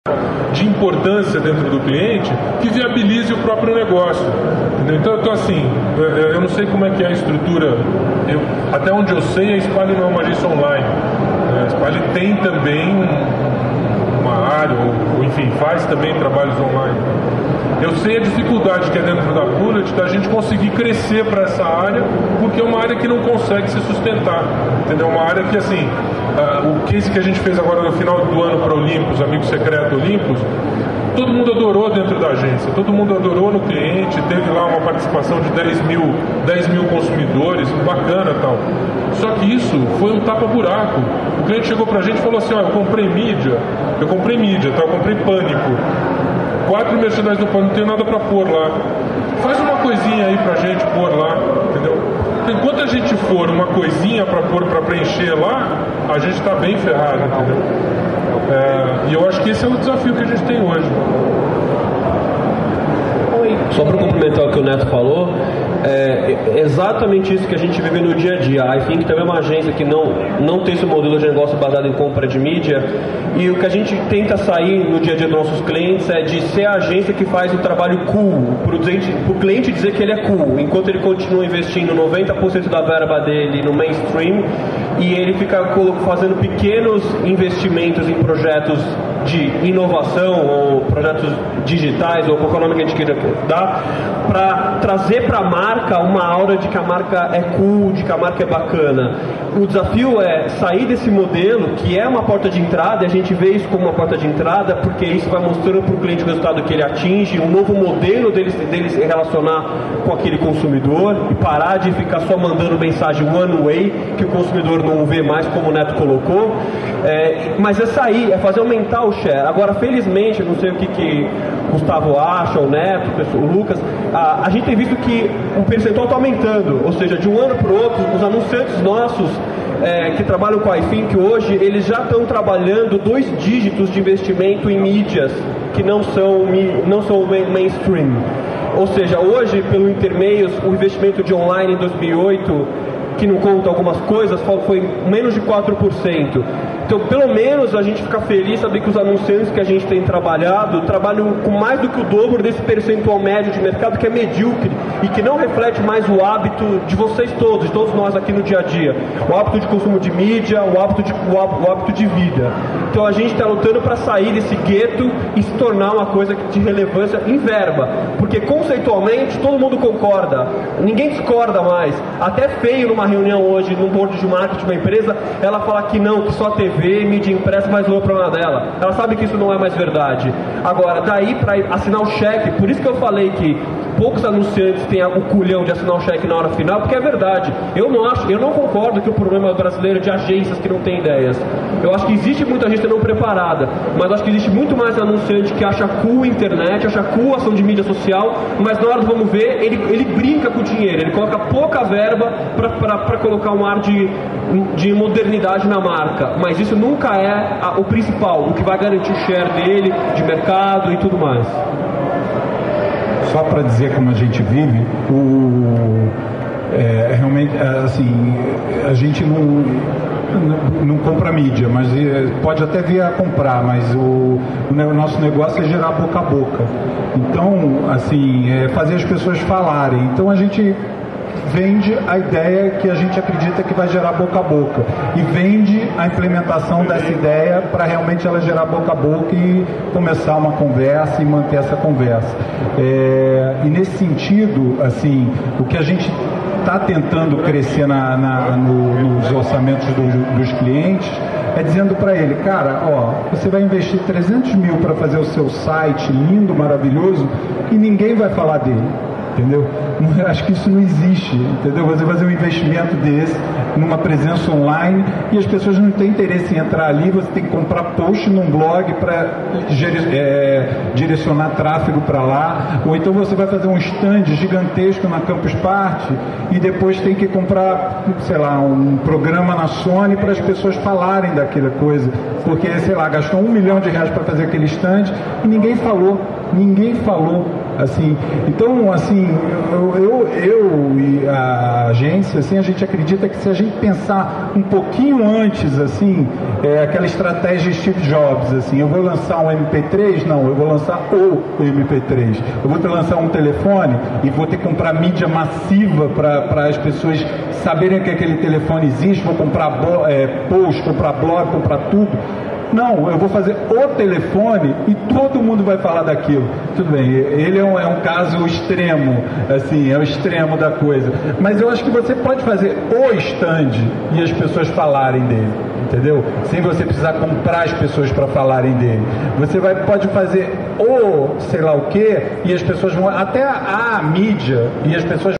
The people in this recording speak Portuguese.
de importância dentro do cliente que viabilize o próprio negócio. Entendeu? Então assim, eu não sei como é que é a estrutura. Até onde eu sei, a Spali não é uma agência online. A Spali tem também uma área, ou enfim, faz também trabalhos online. Eu sei a dificuldade que é dentro da Bullet da gente conseguir crescer para essa área, porque é uma área que não consegue se sustentar, entendeu? Uma área que, assim, o case que a gente fez agora no final do ano para Olympus, Amigo Secreto Olympus, todo mundo adorou dentro da agência, todo mundo adorou no cliente, teve lá uma participação de 10 mil consumidores, bacana e tal. Só que isso foi um tapa-buraco. O cliente chegou pra gente e falou assim, eu comprei mídia, eu comprei Pânico. 4 merchandising do Pânico, não tenho nada pra pôr lá. Faz uma coisinha aí pra gente pôr lá, entendeu? Enquanto a gente for uma coisinha pra pôr, pra preencher lá, a gente tá bem ferrado, entendeu? E eu acho que esse é o desafio que a gente tem hoje. Só para complementar o que o Neto falou, é exatamente isso que a gente vive no dia a dia. A iThink também é uma agência que não tem esse modelo de negócio baseado em compra de mídia, e o que a gente tenta sair no dia a dia dos nossos clientes é de ser a agência que faz o trabalho cool, para o cliente dizer que ele é cool, enquanto ele continua investindo 90% da verba dele no mainstream, e ele fica fazendo pequenos investimentos em projetos de inovação ou projetos digitais ou qualquer nome que a gente queira dar, para trazer para a marca uma aura de que a marca é cool, de que a marca é bacana. O desafio é sair desse modelo, que é uma porta de entrada, e a gente vê isso como uma porta de entrada, porque isso vai mostrando para o cliente o resultado que ele atinge, um novo modelo dele se relacionar com aquele consumidor, e parar de ficar só mandando mensagem one way, que o consumidor não vê mais, como o Neto colocou. Mas é sair, é fazer aumentar o share. Agora, felizmente, eu não sei o que o Gustavo acha, o Neto, o Lucas, a gente tem visto que o percentual está aumentando, ou seja, de um ano para o outro, os anunciantes nossos que trabalham com a iThink hoje, eles já estão trabalhando 2 dígitos de investimento em mídias que não são mainstream. Ou seja, hoje, pelo Intermeios, o investimento de online em 2008, que não conta algumas coisas, foi menos de 4%. Então, pelo menos, a gente fica feliz saber que os anunciantes que a gente tem trabalham com mais do que o dobro desse percentual médio de mercado, que é medíocre e que não reflete mais o hábito de vocês todos, de todos nós aqui no dia a dia. O hábito de consumo de mídia, o hábito de vida. Então, a gente está lutando para sair desse gueto e se tornar uma coisa de relevância em verba. Porque, conceitualmente, todo mundo concorda. Ninguém discorda mais. Até feio numa reunião hoje, num board de marketing de uma empresa, ela falar que não, que só TV, mídia impressa mais o problema dela. Ela sabe que isso não é mais verdade. Agora, daí para assinar o cheque, por isso que eu falei que poucos anunciantes têm o culhão de assinar o cheque na hora final, porque é verdade. Eu não concordo que o problema brasileiro é de agências que não têm ideias. Eu acho que existe muita gente não preparada, mas acho que existe muito mais anunciante que acha cool a internet, acha cool a ação de mídia social, mas na hora do vamos ver, ele brinca com o dinheiro, ele coloca pouca verba para colocar um ar de modernidade na marca, mas isso nunca é o principal, o que vai garantir o share dele, de mercado e tudo mais. Só para dizer como a gente vive, realmente, assim, a gente não compra mídia, mas pode até vir a comprar, mas o nosso negócio é gerar boca a boca. Então, assim, fazer as pessoas falarem. Então a gente vende a ideia que a gente acredita que vai gerar boca a boca e vende a implementação dessa ideia para realmente ela gerar boca a boca e começar uma conversa e manter essa conversa. E nesse sentido, assim, o que a gente está tentando crescer nos orçamentos dos clientes é dizendo para ele, cara, você vai investir 300 mil para fazer o seu site lindo, maravilhoso, e ninguém vai falar dele. Entendeu? Acho que isso não existe, entendeu? Você fazer um investimento desse numa presença online e as pessoas não têm interesse em entrar ali, você tem que comprar post num blog para direcionar tráfego para lá, ou então você vai fazer um stand gigantesco na Campus Party e depois tem que comprar, sei lá, um programa na Sony para as pessoas falarem daquela coisa, porque, sei lá, gastou R$1 milhão para fazer aquele stand e ninguém falou. Assim, então, assim, eu e a agência, assim, a gente acredita que se a gente pensar um pouquinho antes, assim, aquela estratégia Steve Jobs, assim, eu vou lançar um MP3? Não, eu vou lançar o MP3. Eu vou lançar um telefone e vou ter que comprar mídia massiva para as pessoas saberem que aquele telefone existe, vou comprar post, comprar blog, comprar tudo. Não, eu vou fazer o telefone e todo mundo vai falar daquilo. Tudo bem, ele é um caso extremo, assim, é o extremo da coisa. Mas eu acho que você pode fazer o stand e as pessoas falarem dele, entendeu? Sem você precisar comprar as pessoas para falarem dele. Você pode fazer o sei lá o quê e as pessoas vão... Até a mídia e as pessoas